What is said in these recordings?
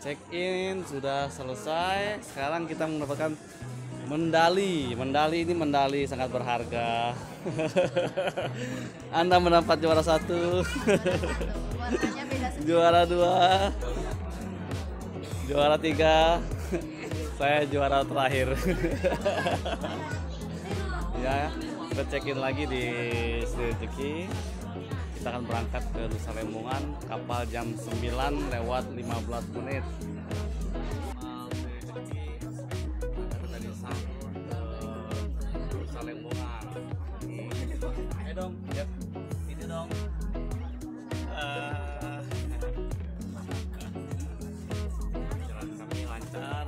Check in sudah selesai. Sekarang kita mendapatkan medali. Medali ini medali sangat berharga. Anda mendapat juara 1, Warnanya beda sedikit. juara 2, juara 3. Saya juara terakhir. Ya, kita check in lagi di Sri Rezeki. Kita akan berangkat ke Nusa Lembongan, kapal jam 9 lewat 15 menit. Kapal Sri Rezeki dari Sanur ke Nusa Lembongan. Ayo dong, ya, ini dong. Jalan kami lancar.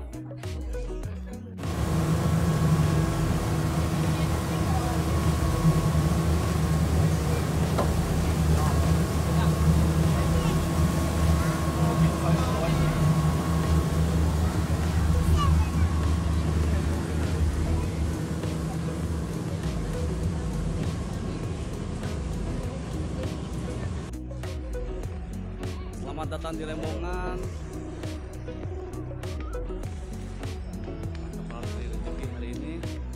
Selamat datang di Lembongan. Kapal Sri Rezeki hari ini.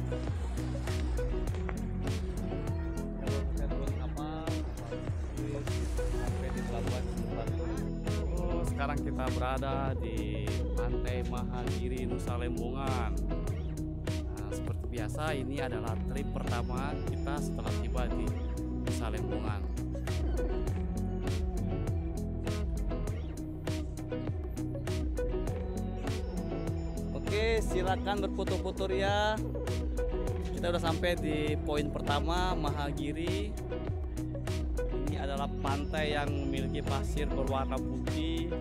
Kalau kita turun kapal sampai di pelabuhan Batu. Sekarang kita berada di Pantai Mahagiri, Nusa Lembongan. Nah, seperti biasa ini adalah trip pertama kita setelah tiba di Nusa Lembongan. Oke, silakan berfoto-foto ya. Kita udah sampai di poin pertama, Mahagiri. Ini adalah pantai yang memiliki pasir berwarna putih.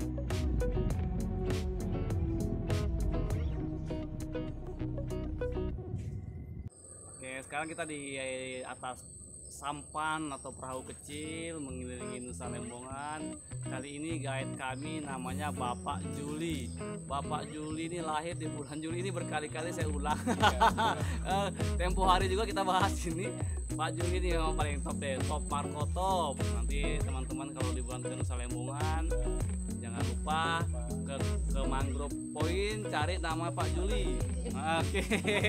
Oke, sekarang kita di atas sampan atau perahu kecil mengelilingi Nusa Lembongan. Kali ini guide kami namanya Bapak Juli. Bapak Juli ini lahir di bulan Juli, ini berkali-kali saya ulang. Tempo hari juga kita bahas ini. Pak Juli ini memang paling top deh, top Marco top. Nanti teman-teman kalau liburan ke Nusa Lembongan jangan lupa ke Mangrove Point, cari nama Pak Juli. Oke.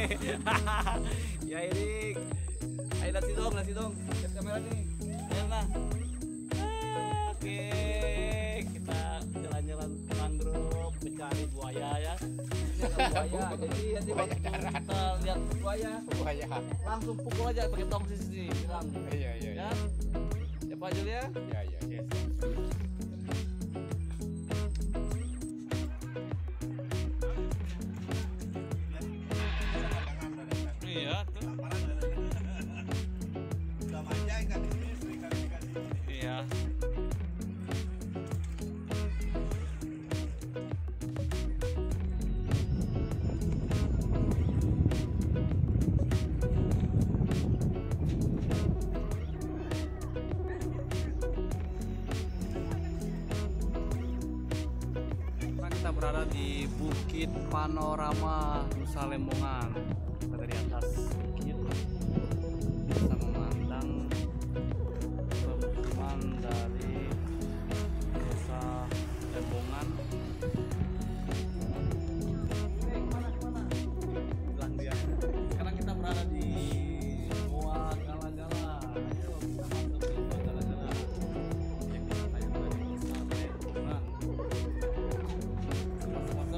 Ya Erik. Ayo nasi dong, lihat kamera nih. Ayo lah. Oke, kita jalan-jalan mangrove mencari buaya ya. Ini ada buaya, jadi nanti waktu kita lihat buaya, langsung pukul aja pakai tong di sini, bilang. Iya. Ya, ya Pak Juli ya. Iya. Iya tuh. Iya. Kita berada di Bukit Panorama Nusa Lembongan. Kita dari atas bukit bisa memandang pemukiman dari Nusa Lembongan. Bilang dia. Sekarang kita berada di Goa Gala-Gala. Ayo kita masuk ke Goa Gala-Gala. Cek ayo dari Nusa Lembongan. Masuk.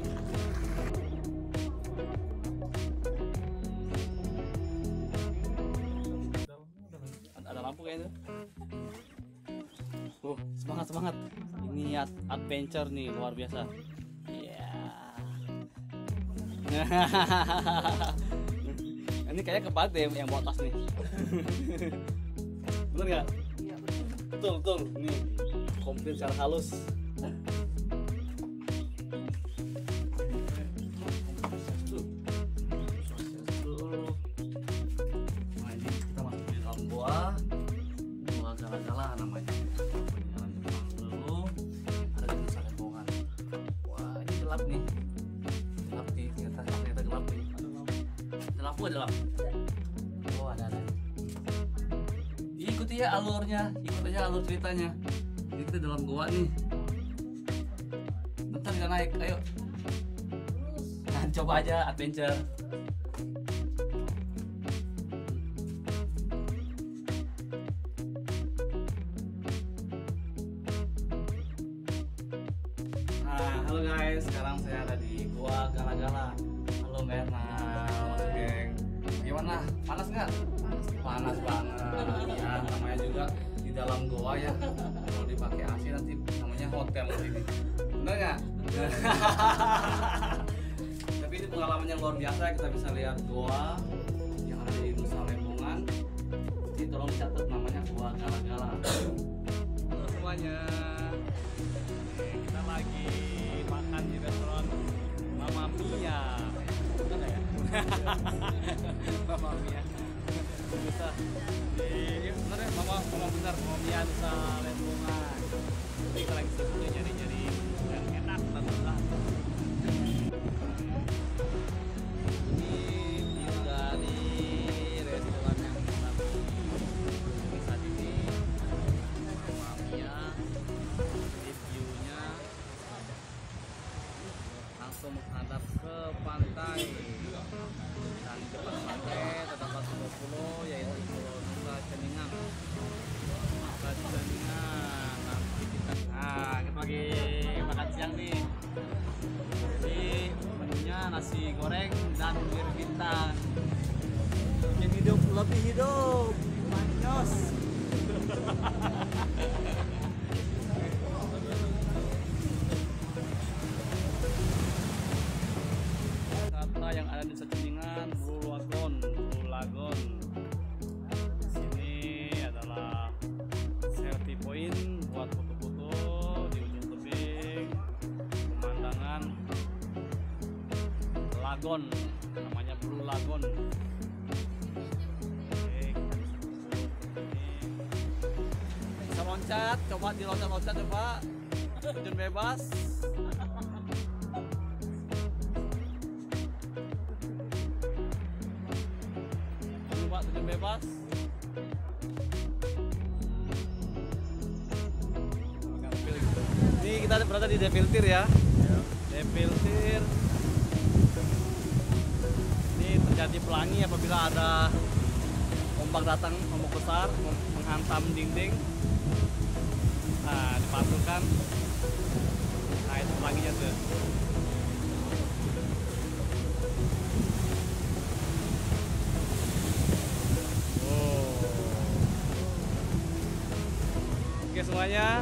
Ada lampu kayaknya. Semangat. Ini adventure nih luar biasa. Iya. Ini kayaknya kepaat deh yang bawa tas nih. Bener nggak? Iya, Betul. Ini komplit secara halus. Nah, ini kita masuk di dalam Goa Gala-Gala namanya. Jalan Jepang dulu, ada di Nusa Lembongan. Wah, ini gelap nih. Ternyata gelap nih. Ada lampu ada lampu. Oh, ada. Ikuti ya alurnya, ikut aja alur ceritanya. Ini kita dalam goa nih. Bentar bisa naik, ayo. Nah, coba aja adventure. Nah, halo guys, sekarang saya ada di Gua Gala-Gala. Halo Mirna, Mas Geng. Gimana? Panas nggak? Panas banget. Ya, namanya juga di dalam goa ya. Kalau dipakai AC nanti namanya hotel ini. Bener nggak? Tapi ini pengalaman yang luar biasa. Kita bisa lihat goa yang ada di Nusa Lembongan. Jadi tolong catat namanya Gua Gala-Gala. Halo semuanya. Kita lagi makan di restoran Mama Mia. Bener nggak ya? Mama Mia. Bisa di bener ya, Mama bener, Mama Mia Nusa Lembongan. Jadi kita lagi sebetulnya nyari-nyari yang enak dan murah. Ini view dari restoran yang kami kunjungi saat ini, Mama Mia. Jadi view-nya langsung menghadap ke pantai. Dan di depan pantai terdapat sebuah pulau, yaitu Pulau Nusa Ceningan. Nusa Ceningan. Nah, kita lagi makan siang nih. Jadi menunya nasi goreng dan bir bintang. Bikin hidup lebih hidup. Manyos. Wisata yang ada di Nusa Ceningan, Blue Lagoon. Di sini adalah selfie point buat foto-foto di ujung tebing. Pemandangan lagon, namanya Blue Lagoon. Oke, kita bisa foto ini. Bisa loncat, coba diloncat-loncat coba. Terjun bebas. Coba terjun bebas. Ini kita berada di Devil Tier ya. Devil Tier. Ini terjadi pelangi apabila ada ombak datang, ombak besar menghantam dinding. Nah, dipantulkan. Nah, itu pelanginya tuh. Oke semuanya.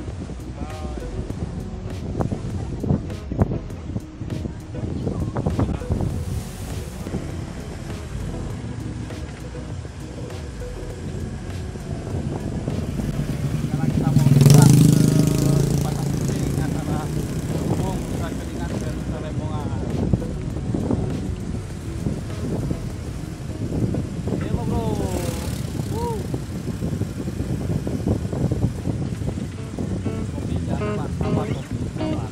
Sekarang kita mau bergerak ke batas tebing antara Gunung Nusa Ceningan dan Nusa Lembongan. Hello bro. Kopi jangan lupa, sabar kopi, sabar.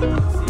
Oke.